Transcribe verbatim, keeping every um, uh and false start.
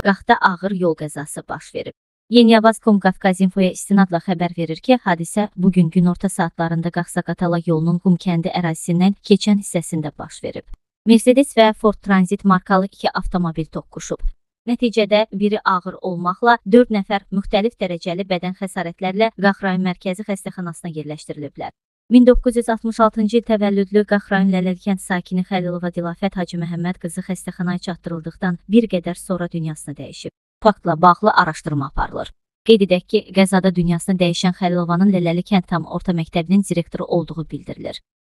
qərargahda ağır yol qəzası baş verib. Yeniyavaz.com Qafqazinfoya istinadla xəbər verir ki, hadisə bugün günorta saatlarında Qaxsaqatala yolunun Qumkəndi ərazisindən keçən hissəsində baş verib. Mercedes və Ford Transit markalı iki avtomobil toqquşub. Nəticədə biri ağır olmaqla dörd nəfər müxtəlif dərəcəli bədən xəsarətlərlə Qax rayon mərkəzi xəstəxanasına yerləşdiriliblər. min doqquz yüz altmış altıncı il təvəllüdlü Qax rayon Lələkənd sakini Xəlilova Dilafət Hacı Məhəmməd qızı xəstəxanaya çatdırıldıqdan bir qədər sonra dünyasını dəyişib. Faktla bağlı araşdırma aparılır. Qeyd edək ki, qəzada dünyasını dəyişən Xəlilovanın Lələkənd tam orta məktəbinin direktoru olduğu bildirilir.